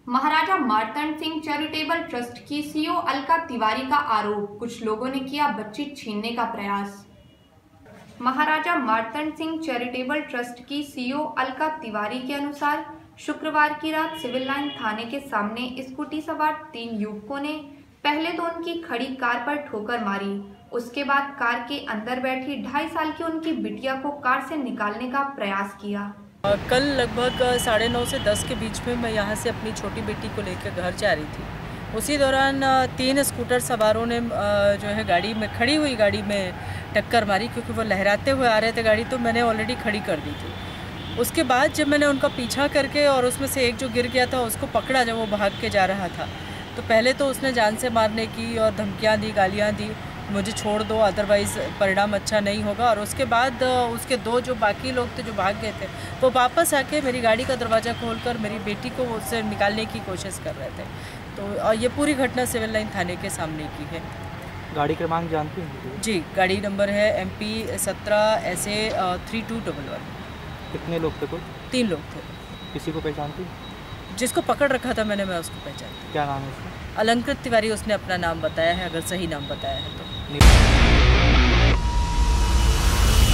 महाराजा Martand Singh charitable trust की CEO Alka Tiwari का आरोप, कुछ लोगों ने किया बच्ची छीनने का प्रयास। महाराजा मार्तंड सिंह चैरिटेबल ट्रस्ट की सीईओ अलका तिवारी के अनुसार शुक्रवार की रात सिविल लाइन थाने के सामने स्कूटी सवार 3 युवकों ने पहले तो उनकी खड़ी कार पर ठोकर मारी। उसके बाद कार के अंदर बैठी 2.5 साल की उनकी बिटिया को कार से निकालने का प्रयास किया। कल लगभग 9:30 से 10 के बीच में मैं यहाँ से अपनी छोटी बेटी को लेकर घर जा रही थी। उसी दौरान 3 स्कूटर सवारों ने जो है गाड़ी में, खड़ी हुई गाड़ी में टक्कर मारी, क्योंकि वो लहराते हुए आ रहे थे गाड़ी, तो मैंने ऑलरेडी खड़ी कर दी थी। उसके बाद जब मैंने उनका पीछा करके और उसमें से एक जो गिर गया था उसको पकड़ा जब वो भाग के जा रहा था, तो पहले तो उसने जान से मारने की और धमकियाँ दी, गालियाँ दी, मुझे छोड़ दो अदरवाइज़ परिणाम अच्छा नहीं होगा। और उसके बाद उसके 2 जो बाकी लोग थे जो भाग गए थे, वो वापस आके मेरी गाड़ी का दरवाज़ा खोलकर मेरी बेटी को उससे निकालने की कोशिश कर रहे थे। तो ये पूरी घटना सिविल लाइन थाने के सामने की है। गाड़ी क्रमांक जानती हैं? जी, गाड़ी नंबर है MP 17 SA 3211। कितने लोग थे कुल? 3 लोग थे। किसी को पहचानती? जिसको पकड़ रखा था मैं उसको पहचानती। क्या नाम है उसका? अलंकृत तिवारी उसने अपना नाम बताया है, अगर सही नाम बताया है तो।